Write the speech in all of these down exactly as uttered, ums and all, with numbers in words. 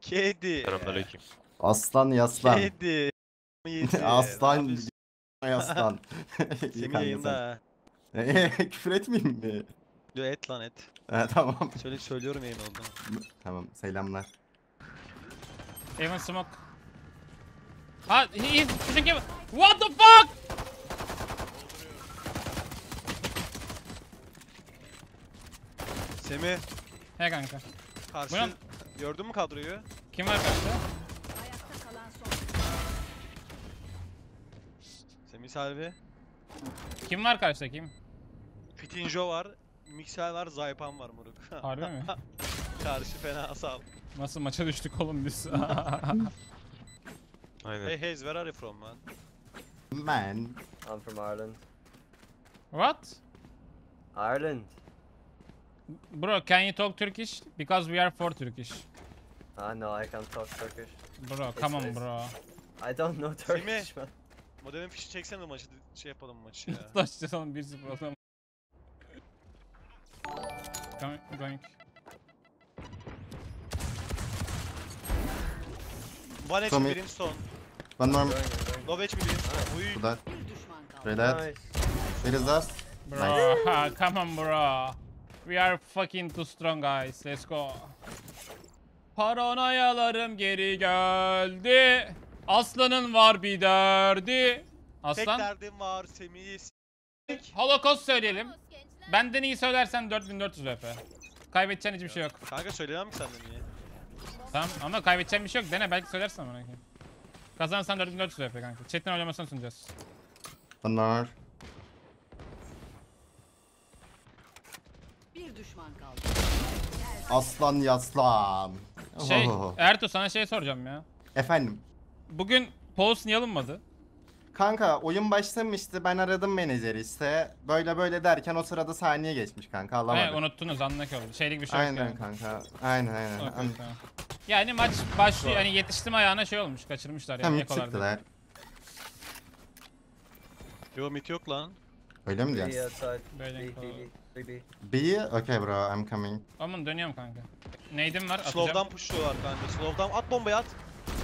Kedi. Selamünaleyküm. Aslan yaslan. Kedi. Aslan yaslan. Semih yayında. Küfür etmeyeyim mi? Yo et lan et. Ha, tamam. Söyle söylüyorum yayın oldu. Tamam selamlar. Even smoke. Ha, he is pushing him. What the fuck? Semih. He kanka. Karşı. Buyurun. Gördün mü kadroyu? Kim var karşıda? Semih Selvi. Kim var karşıda kim? Fitinjo var. Mixel var. Zaypan var moruk. Harbi mi? Karşı fena sağ ol. Nasıl maça düştük oğlum biz? Aynen. Hey Hayes, where are you from man? Man. I'm from Ireland. What? Ireland? Bro, can you talk Turkish? Because we are for Turkish. Ah no, I can't talk Turkish. Bro, come on bro. I don't know Turkish, man. Modelin fişi çeksene de maçı şey yapalım maçı ya. Taşlayalım bir sıfır olalım. Going, going. One H Tommy. birim son. One more. Going, I'm going. Low H birim. Uy. Bu da. Redat. Nice. Where is us? Bro, come on bro. We are fucking too strong guys. Let's go. Paranoyalarım geri geldi. Aslanın var bir derdi. Tek Aslan. derdim var Semih'i s***. Holocaust söyleyelim. Benden iyi söylersen dört bin dört yüz R P. Kaybedeceğin hiçbir şey yok. Kanka söyleyemem ki senden niye? Tamam ama kaybedeceğin bir şey yok. Dene belki söylersen bana. Kazanırsan dört bin dört yüz R P kanka. Chat'ten oylamasını sunacağız. One more. Bir düşman kaldı. Aslan yaslan. Şey, Oh. Ertuğ sana şey soracağım ya. Efendim. Bugün post niye alınmadı? Kanka oyun başlamıştı, ben aradım menajeri işte. Böyle böyle derken o sırada saniye geçmiş kanka, He, alamadım. unuttunuz anlık oldu. Şeylik bir şey yok Aynen yani. kanka. Aynen aynen. Okey, An- tamam. Yani maç başlıyor hani yetiştim ayağına şey olmuş kaçırmışlar yani Tam ekolarda. çıktılar. Yo mit yok lan. Öyle mi B diyorsun? outside. Böyle B, B, yapalım. B, B, B. B? Okay bro, I'm coming. Aman dönüyorum kanka. Nade'im var atacağım. Slow'dan pushluyorlar kanka. Slow'dan at bombayı at.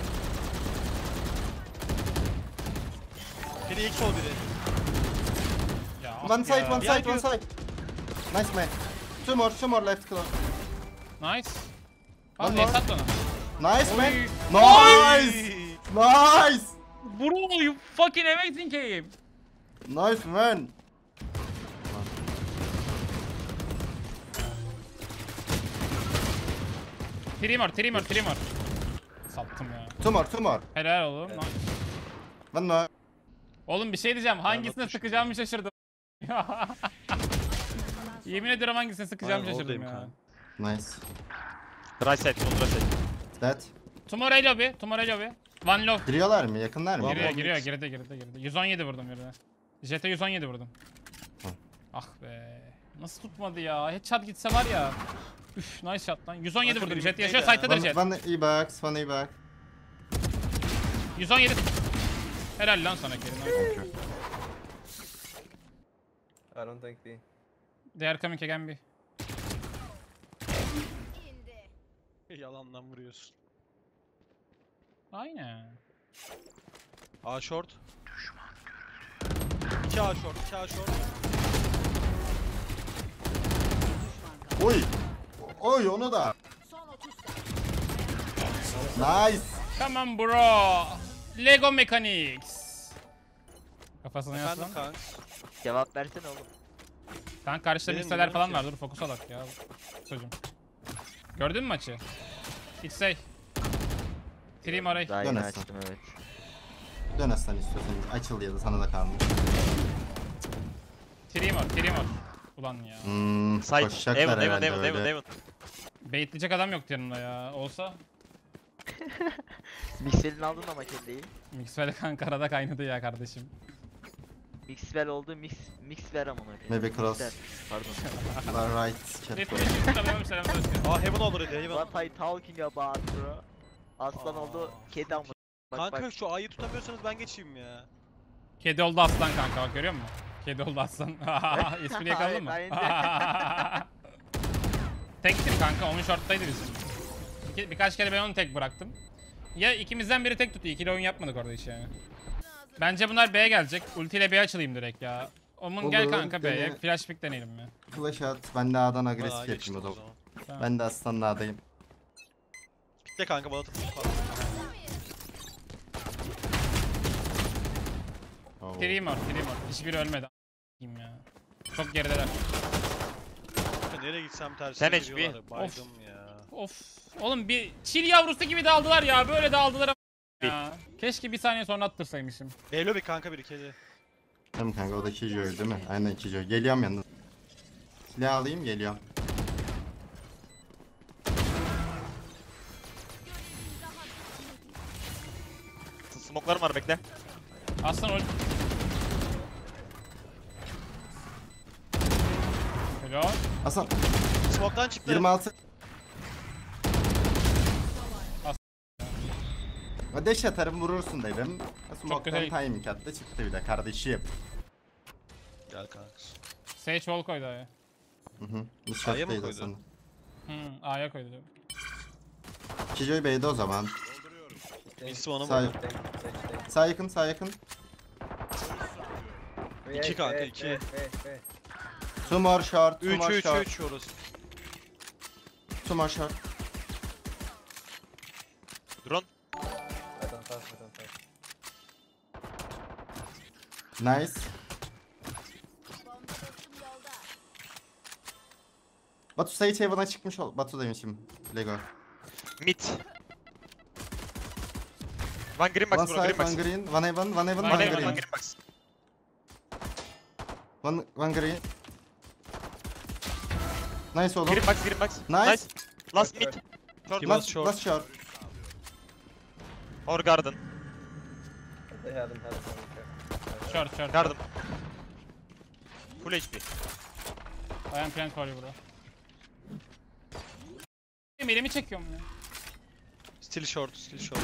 Biri ilk sol biri. Ya, ah One side, ya. one Ya, side, one you- side. Nice man. Two more, two more left close. Nice. One Aa more. Esat bana. Nice man. Oy. Nice. Nice. Bro you fucking amazing game. Nice man. Trimor, Trimor, Trimor. Sattım ya. Two more, two more. Helal oğlum. Nice. One more. Oğlum bir şey diyeceğim. Hangisine atmışım. sıkacağımı şaşırdım. Yemin ediyorum hangisine sıkacağımı Aynen, şaşırdım oradayım ya. kanka. Nice. Right side, on right side. That. Tomorrow lobby, tomorrow lobby. One low. Giriyorlar mı? Yakınlar mı? Giriyor, One giriyor, mid. girdi, girdi, girdi. yüz on yedi vurdum birine. Jet'e yüz on yedi vurdum. Hı. Ah be. Nasıl tutmadı ya? Headshot gitse var ya. Üf, nice shot lan. yüz on yedi Kanka vurdum. biri Jet bittiydi yaşıyor, ya. site'da One, Jet. one e-box, one e-box. yüz on yedi. Helal lan sana Kerim. Thank you. I don't think B. They are coming again B. Yalandan vuruyorsun. Aynen. A short. iki A short, iki A short. Düşman kaldı. Oy. Oy onu da. Son otuz saniye. Nice. Come on bro. Lego Mechanics. Kafasına Efendim yaslan. kanka. Cevap versene oğlum. Kanka karşıda Benim mikseler falan bilmiyorum var. Dur fokus alak ya. Çocuğum. Gördün mü maçı? It's say. Trim orayı. Daha yeni Dönersin. açtım evet. Dön aslan istiyorsan. Açıl ya da sana da kalmış. Trim or, trim or. Ulan ya. Hmm, Side. koşacaklar Devon, Devon, herhalde Devon, Devon, öyle. Devon. Baitleyecek adam yoktu yanımda ya. Olsa Mixwell'in aldın ama kelleyi. Mixwell kanka arada kaynadı ya kardeşim. Mixwell oldu, mix Mixwell amına koyayım. Maybe cross. Mixwell, Pardon. Var right. Careful. Hepimiz tutamıyorum selam söylüyorum. Aa heaven olur dedi heaven. What are you talking about bro? Aslan Aa. oldu, kedi amına. Bak Kanka bak. şu A'yı tutamıyorsanız ben geçeyim ya. Kedi oldu aslan kanka bak görüyor musun? Kedi oldu aslan. Espri yakaladın mı? Evet, Tektir kanka onun short'taydı bizim. İki, birkaç kere ben onu tek bıraktım. Ya ikimizden biri tek tutuyor. İkili oyun yapmadık orada hiç yani. Bence bunlar B'ye gelecek. Ultiyle B'ye açılayım direkt ya. Omun gel Olur, kanka B'ye. dene. Flash pick deneyelim ya. Flash at. Ben de A'dan Bayağı agresif geçtim yapayım o o zaman. zaman. Tamam. Ben de aslanın A'dayım. Bitti kanka bana tıklı falan. Oo. Tremor, Tremor. Hiçbiri ölmedi. A**ayım ya. Çok gerideler. Kanka nereye gitsem tersine Sen H P. giriyorlar. Baydım ya. Of. Oğlum bir çil yavrusu gibi daldılar ya. Böyle daldılar ama ya. Keşke bir saniye sonra attırsaymışım. Beylo bir kanka bir kedi. Tamam kanka o da Kijoy değil mi? Aynen Kijoy. Geliyorum yanına. Silah alayım geliyorum. Smoke'larım var bekle. Aslan ul... Helal. Aslan Smoke'tan çıktı. yirmi altı. Deş atarım vurursun dedim. Smoke'tan güzel. timing attı çıktı bir de kardeşim. Gel kanka. Sage wall koydu A'ya. Hı hı. Bu A'ya mı şarttaydı koydu? aslında. Hmm, A'ya koydu. Kijoy B'de o zaman. Birisi bana Sağ, vurdu. Take, take, take. sağ yakın sağ yakın. İki kanka, Wait, iki. wait, wait, wait. Two more short, two üç more üç short, üç orası. two more short. Drone. I don't touch, I don't touch. Nice. Batu Sage Heaven'a çıkmış ol. Batu demişim. Lego. Mid. One green box One bro, side, green box. one green, one heaven, one heaven, One one One heaven, green, one green. green box. One, one green. Nice oğlum. Green box, green box. Nice. Last mid. Short. Short. Give us Last, short. last short. Or garden. They haven't had a Short, short. Garden. Full H P. I am plant for you bro. Benim elimi çekiyorum ya. Still short, still short.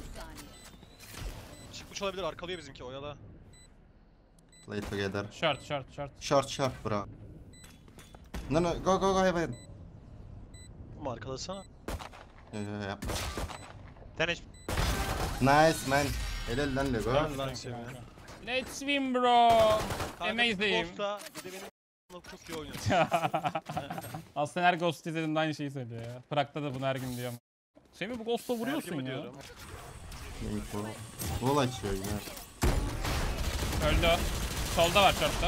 Çıkmış olabilir, arkalıyor bizimki oyala. Play together. Short, short, short. Short short bro. No no go go go heaven. Ama arkalasana. Yo yo yo yapma. ten H P. Nice man. Helal lan Lego. Lan lan seviye. Let's win bro. Kanka Amazing. Ghost'ta bir de benim çok iyi oynuyor. Aslında her Ghost izlediğimde aynı şeyi söylüyor ya. Prag'da da bunu her gün diyorum. Semih bu Ghost'la vuruyorsun Her gün ya. diyorum. Info. Wall açıyor yine. Öldü o. Solda var short'ta.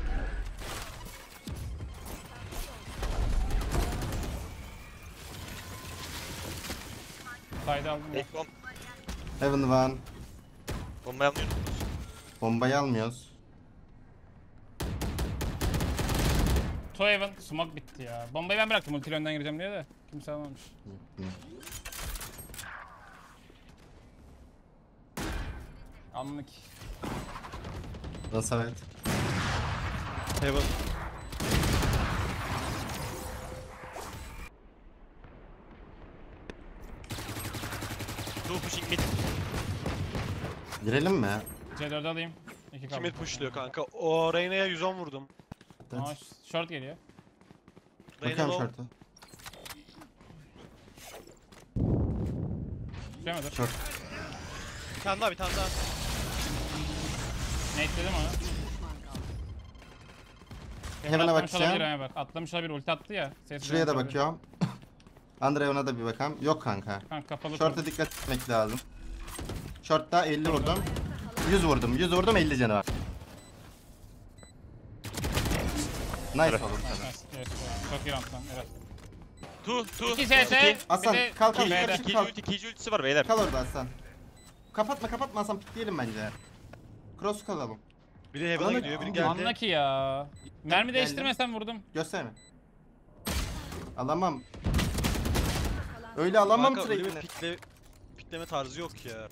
Sayda aldım ya. Take bomb. Heaven one. Bombayı almıyor musunuz? Bombayı almıyoruz. Two Heaven. Smoke bitti ya. Bombayı ben bıraktım ultiyle önden gireceğim diye de. Kimse almamış. Hı. Anlık. Nasıl evet? Heaven. Two pushing mid. Girelim mi? C dört alayım. İki kaldı. Kimi pushluyor kanka? O Reyna'ya yüz on vurdum. Aa, short geliyor. Reyna Bakıyorum low. short'a. Düşemedim. Short. Bir tane daha, bir tane daha. Nate dedim ona. Heaven'a Atlamış olabilir bakacağım. ha bak. Atlamış olabilir ulti attı ya. Ses Şuraya da duymuş olabilir. bakıyorum. Andreyon'a da bir bakalım. Yok kanka. Kanka kapalı Short'a koy. dikkat etmek lazım. Short'ta elli vurdum. yüz vurdum. yüz vurdum elli canı var. Nice Evet. oğlum sana. Evet, evet, çok iyi round lan. Evet. Two, two. İki C S. İki. Aslan, bir de kalk, kalk, B'de. kalk. İkinci ulti, ikinci ultisi var beyler. Kal orada Aslan. Kapatma kapatma Aslan pikleyelim bence. Cross kalalım. Biri Heaven'a Anla- gidiyor, biri geldi. Anla ki ya. Mermi Geldim. değiştirmesem vurdum. Gösterme. Alamam. Öyle alamam Kanka öyle bir trade'ini. pikle, pikleme tarzı yok ya.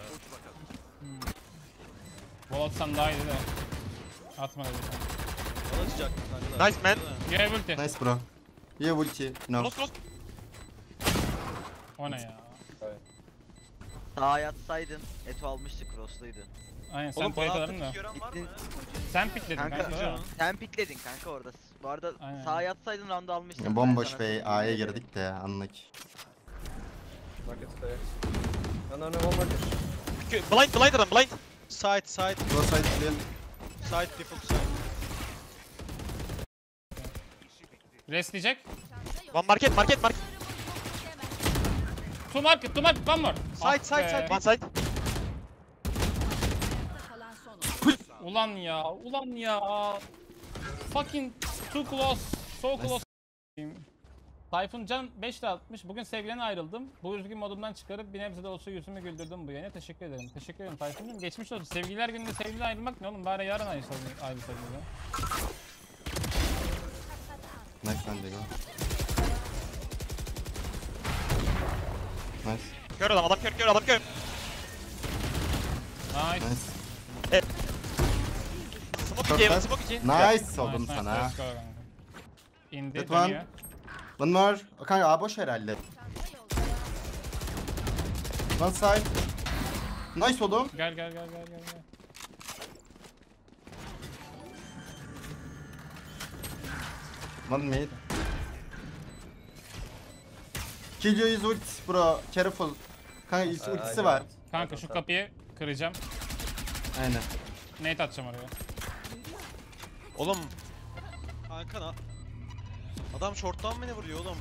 Bol atsan daha iyiydi de. Atma dedi. Bana atacaktım kanka da. Nice man. You have ulti. Nice bro. Ye ulti. No. Close close. O ne ya? Sağa yatsaydın Eto almıştı crossluydu. Aynen sen Oğlum play bana atarım da. attık gören var mı? Gittin Sen pikledin Kanka, kanka. değil mi? sen pikledin kanka orada. Bu arada Aynen. sağa yatsaydın round'u almıştın. Ya Ben bomboş sana be söyleyeyim. A'ya girdik de anlık. Market clear. No, no, no, one market. Blind, blind adam, blind. Side, side, Go side clear. side, default side. Restleyecek. One market, market, market. Two market, two market, one more. Side, side, be. side. One side. Kalan son oyuncu. Ulan ya, ulan ya. Fucking too close, so close. Tayfun Can beş lira atmış. Bugün sevgiliden ayrıldım. Bu üzgün modumdan çıkarıp bir nebze de olsa yüzümü güldürdüm bu yayına. Teşekkür ederim. Teşekkür ederim Tayfun'cum. Geçmiş olsun. Sevgililer gününde sevgiliden ayrılmak ne oğlum? Bari yarın ayrılsak ayrılsak ya. Nice lan Lego. Nice. Kör adam, adam kör, kör, adam kör. Nice. Nice. Smoke Çok iki, bad. smoke iki. Nice oldum Nice, nice, sana. let's go kanka. İndi, That one. dönüyor. One more. Kanka A boş herhalde. One side. Nice oğlum. Gel gel gel gel gel. gel. One mid. Killjoy is ult bro. Careful. Kanka is- Uh, ultisi I var. don't. Kanka şu kapıyı kıracağım. Aynen. Nate atacağım oraya. Oğlum. Kanka na. Adam short'tan beni vuruyor oğlum.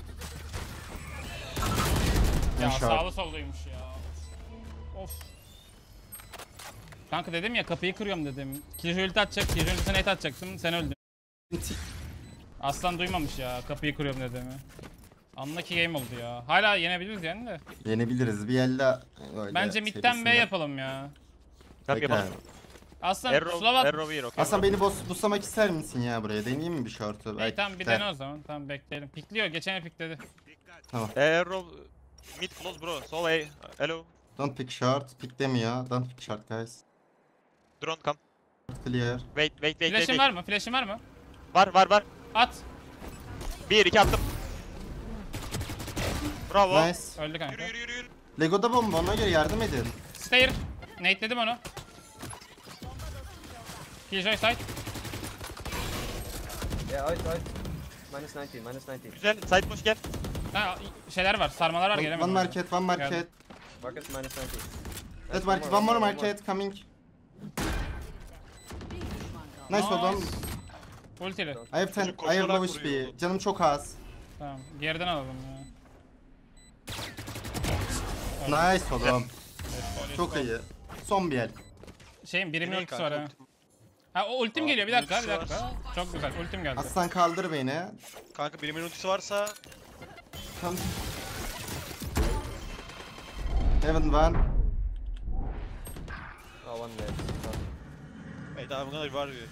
Ya Short. sağlı soldaymış ya. Of. Kanka dedim ya kapıyı kırıyorum dedim. Killjoy ulti atacak, Killjoy ultisine Nate atacaktım, sen öldün. Aslan duymamış ya kapıyı kırıyorum dediğimi. Unlucky game oldu ya. Hala yenebiliriz yani de. Yenebiliriz bir elde. Öyle Bence midden B serisinden. yapalım ya. Tamam Bekle. yapalım. Aslan Arrow, Slavat. arrow bir, okay. Aslan beni boss buslamak ister misin ya buraya? Deneyeyim mi bir short'u? Hey, Belki tamam bir gider. dene o zaman. Tamam bekleyelim. Pikliyor. Geçen pikledi. Arrow, mid close bro, sol A. Hello. Don't pick short. Pick demiyor. Don't pick short guys. Drone come. Clear. Wait, wait, wait, wait. Flash'in wait. var mı? Flash'in var mı? Var, var, var. At. Bir, iki attım. Bravo. Nice. Öldü kanka. Yürü, yürü, yürü, yürü. Lego'da bomba ona göre yardım edin. Stair. Nate'ledim onu. Killjoy side. Yeah, out, out. Minus nineteen, minus nineteen. Güzel, side push gel. Ha, şeyler var. Sarmalar var One, gelemedim. one market, one market. Geldim. Market minus nineteen. That market, one more market coming. Bir düşman kaldı. Nice oğlum. Ultili. I have ten, Çocuk I have koşarak low H vuruyor. P. Canım çok az. Tamam. Geriden alalım ya. Nice oğlum. Çok iyi. Son bir el. Şeyin birimin Direkt ultisi var kanka, ha. ultim. Ha o ultim Aa, geliyor bir dakika bir ultisi dakika. Çok güzel ultim geldi. Aslan kaldır beni. Kanka birimin ultisi varsa Come. Heaven one. Oh, one left. Oh, wait I'm gonna revive you.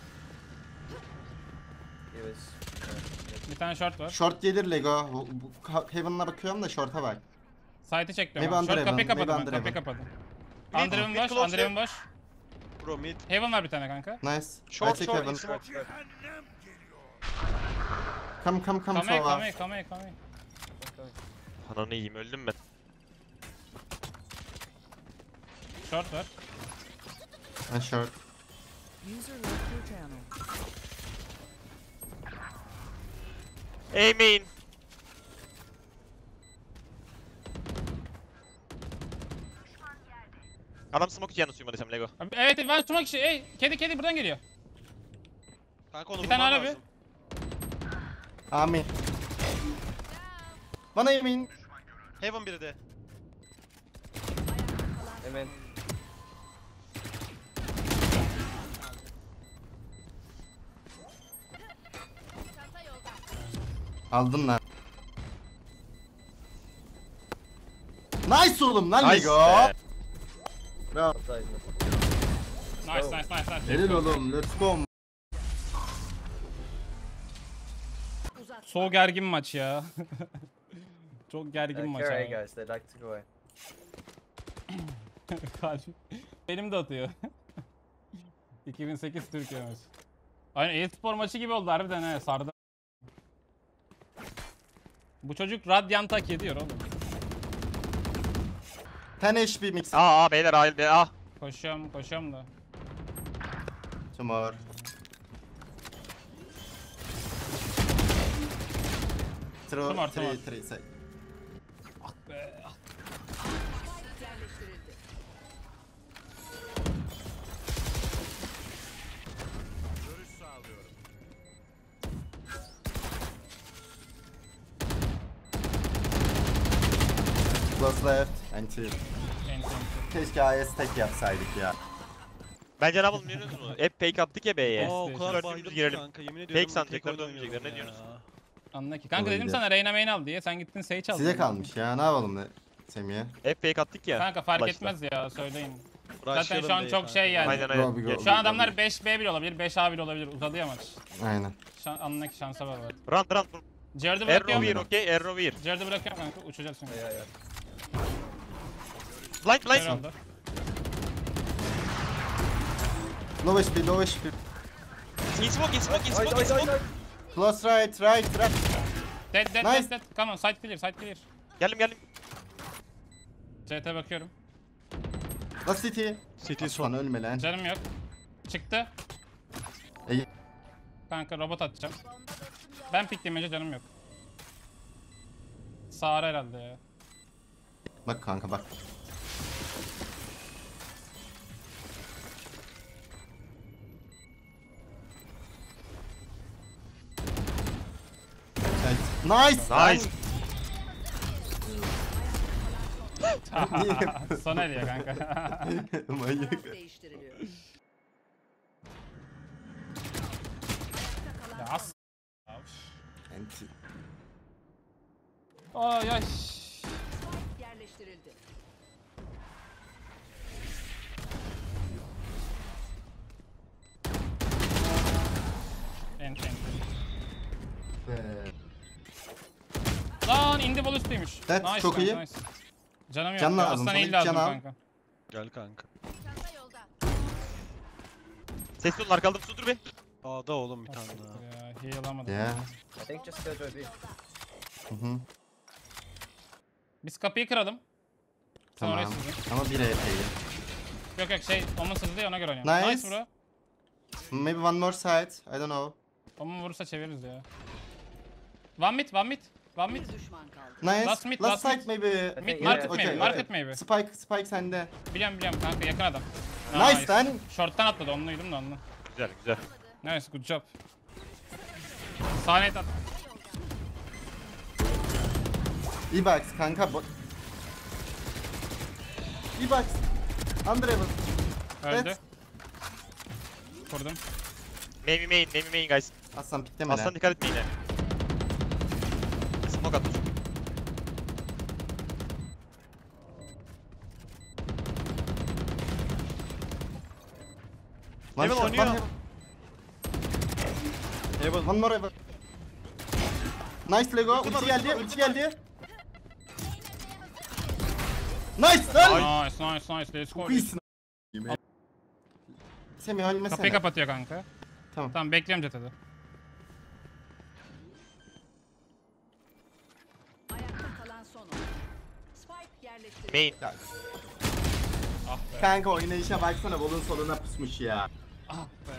he was. Uh, Bir tane short var. Short gelir Lego. Bu- bu- ka- Heaven'la bakıyorum da short'a bak. Side'ı çektim. Maybe Short under kapıyı heaven, kapadım maybe ben. under Kapıyı heaven. kapadım. Mid, Under mid boş, close, under heaven boş. Bro mid. Heaven var bir tane kanka. Nice. Short, I take short, Heaven. smoke. Come come come Come here, Sova. come here, come here, come here. okay. Ananı yiyeyim, öldüm ben. Short var. Ben short. User left your channel. Aiming. Adam smoke içi yanı suymadıysam Lego. Abi, evet ben tutmak kişi. Ey kedi kedi buradan geliyor. Kanka onu Bir tane vurman hala bir. lazım. Amin. Bana yemin. Heaven biri de. Amen. Aldın lan. Nice oğlum lan Nice Lego. be. Bravo. Outside. Nice nice nice nice. Helal oğlum. Let's go. So gergin maç ya. Çok gergin Uh, maç carry abi. guys, they like to go away. Kalp. Benim de atıyor. iki bin sekiz Türkiye maçı. Aynen e-spor maçı gibi oldu harbiden he sardı. Bu çocuk Radiant hak ediyor oğlum. ten H P mix. Aa, aa beyler, aa, be, aa. Koşuyorum koşuyorum da. Tumor. Throw Tumor, three tumor. three say. Ah be ah. Close left. Anti. Enti, enti. Keşke A S tek yapsaydık ya. Bence ne yapalım biliyor musunuz? Hep fake attık ya B'ye. Aa o kadar Dördümüz baydım ki girelim. kanka yemin ediyorum. Fake sanacaklar, tek oyun dönmeyecekler. Ne oynuyorum diyorsunuz? ya. Anla ki. Kanka dedim Olabilir. sana Reyna main al diye. Sen gittin Sage aldın. Size kalmış ya. Ne yapalım ne Semih'e? Hep fake attık ya. Kanka fark başta. etmez ya söyleyin. Zaten Rushlayalım şu an B'yi çok kanka. şey yani. Aynen Go, aynen. go, Geç. go. Şu an adamlar beş B bile olabilir, beş A bile olabilir. Uzadı ya maç. Aynen. Şan, anla ki şansa var. Run run. Jared'i Arrow bırakıyorum. here okey. Arrow here. Jared'i bırakıyorum kanka. Uçacağız şimdi. Yeah, yeah. Blind blind. Jared oldu. Low H P, low H P. In smoke in smoke in Ay, smoke in ay, ay, smoke. ay. Close right, right, right. Dead dead Nice. dead dead. Come on side clear side clear. Geldim geldim. C T bakıyorum. Last city. City son. Aslan ölme lan. Canım yok. Çıktı. İyi. Kanka robot atacağım. Ben pikleyince canım yok. Sağır herhalde ya. Bak kanka bak. Evet. Nice. Nice. Soner ya kanka. Manyak. Taraf değiştiriliyor. Ya as. Anti. Ay ay. Yerleştirildi. Ent ent. Ee, Lan indi bol üstüymüş. Evet, Nice, çok nice, iyi. nice. Canım yok. Can ya, lazım, Aslan sana iyi bir lazım can al. kanka. Gel kanka. Sesli olun arkaldım sudur be. A'da oğlum bir tane daha. Ya heal alamadım. Ya. I think just Killjoy B. Hı hı. Biz kapıyı kıralım. Sen oraya Tamam. sızın. Ama bir E P'yi. Yok yok şey Omun sızdı ya ona göre oynayalım. Nice. Nice bro. Maybe one more side. I don't know. Omun vurursa çeviririz ya. One mid, one mid. One mid. Bir düşman kaldı. Nice. Last mid, Last last side maybe. I Mid think, market yeah. maybe, Okay, market okay. maybe. Spike, Spike sende. Biliyorum biliyorum kanka yakın adam. Nice lan. Short'tan atladı onluydum da onlu. Güzel güzel. Nice good job. Sahne at. E-box kanka. bo- E-box. Under Heaven. Öldü. Evet. Vurdum. Main main main main guys. Aslan pikleme Aslan lan. dikkat et main'e. Smoke at. One Heaven shot, oynuyor. one Heaven. Heaven. One more Heaven. Nice Lego. Ulti geldi. Ulti geldi. Nice lan. Nice nice nice let's go. Çok iyisin. Semih ölmesene. Kapıyı kapatıyor kanka. Tamam. Tamam bekliyorum Jet'e. Ayakta kalan son oyun. Spike yerleştirildi. Main. Ah be. Kanka oynayışa baksana. Bolun soluna pusmuş ya. Ah be.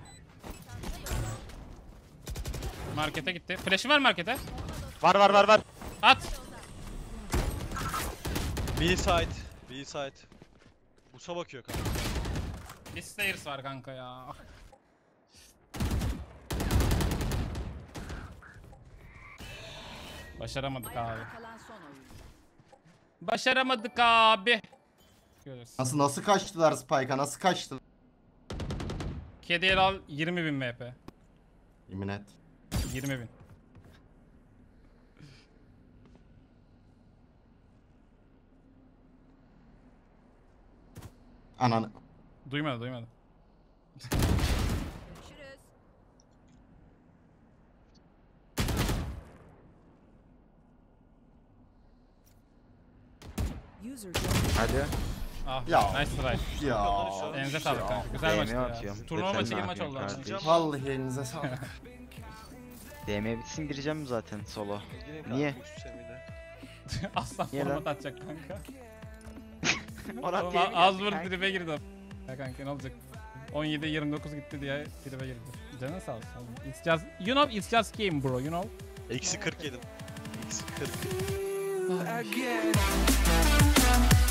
Markete gitti. Flash'ı var markete. Var var var var. At. B side. B side. Busa bakıyor kanka. Bir stairs var kanka ya. Ah. Başaramadık abi. Ayakta kalan son oyun. Başaramadık abi. Görürüz. Nasıl nasıl kaçtılar Spike'a? Nasıl kaçtılar? Kediyer al yirmi bin M P. Yemin et. yirmi bin. Ananı. Duymadı duymadı. Görüşürüz. User joined. Hadi. Ah Ya. nice try. Ya. Elinize sağlık kanka. Güzel D maçtı M ya. atıyorum. Turnuva Sen maçı ne gibi maç oldu. yapıyorsun aslında. kardeşim? Vallahi elinize sağlık. D M bitsin gireceğim zaten solo. Girin kanka Niye? üst seviyede. Aslan Niye lan? format atacak kanka. Ona Oğlum, diye az geldi vur kanka. tribe girdi. Ya kanka ne olacak? on yedi yirmi dokuz gitti diye tribe girdi. Canın sağ olsun. It's just, you know it's just game bro, you know. Eksi kırk yedim. Eksi kırk. again.